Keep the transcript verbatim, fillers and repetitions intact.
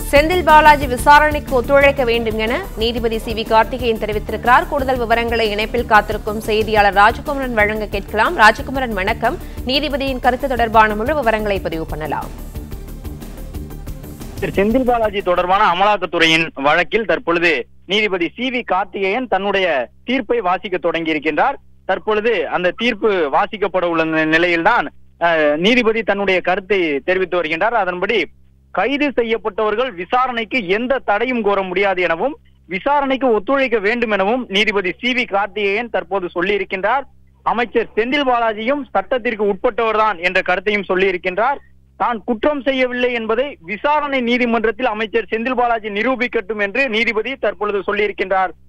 செந்தில் பாலாஜி விசாரணைக்கு ஒத்துழைக்க வேண்டும் என நீதிபதி சி வி கார்த்திகேயன் தெரிவித்திருக்கிறார். கூடுதல் விவரங்களை இணைப்பில் காத்திருக்கும் செய்தியாளர் ராஜகுமரன் வழங்க கேட்கலாம். ராஜகுமரன் வணக்கம். நீதிபதியின் கருத்து தொடர்பான முழு விவரங்களை பதிவு பண்ணலாம். செந்தில் பாலாஜி தொடர்பான அமலாக்கத்துறையின் வழக்கில் தற்பொழுது நீதிபதி சி வி கார்த்திகேயன் தன்னுடைய தீர்ப்பை வாசிக்க தொடங்கி இருக்கின்றார். தற்பொழுது அந்த தீர்ப்பு வாசிக்கப்பட உள்ள நிலையில்தான் நீதிபதி தன்னுடைய கருத்தை தெரிவித்து வருகின்றார். அதன்படி கைது செய்யப்பட்டவர்கள் விசாரணைக்கு எந்த தடையும் கோர முடியாது எனவும் விசாரணைக்கு ஒத்துழைக்க வேண்டும் எனவும் நீதிபதி சி வி கார்த்திகேயன் தற்போது சொல்லி இருக்கின்றார். அமைச்சர் செந்தில் பாலாஜியும் சட்டத்திற்கு உட்பட்டவர்தான் என்ற கருத்தையும் சொல்லி இருக்கின்றார். தான் குற்றம் செய்யவில்லை என்பதை விசாரணை நீதிமன்றத்தில் அமைச்சர் செந்தில் பாலாஜி நிரூபிக்கட்டும் என்று நீதிபதி தற்பொழுது சொல்லியிருக்கின்றார்.